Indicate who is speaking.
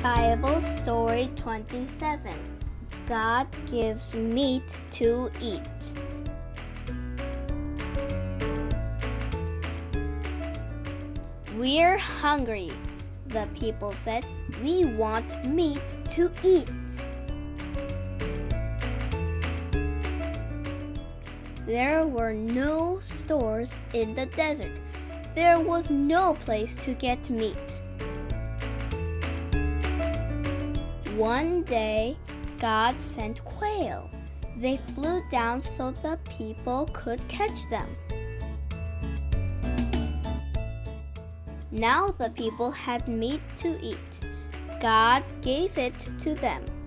Speaker 1: Bible Story 27. God gives meat to eat. We're hungry, the people said. We want meat to eat. There were no stores in the desert. There was no place to get meat. One day, God sent quail. They flew down so the people could catch them. Now the people had meat to eat. God gave it to them.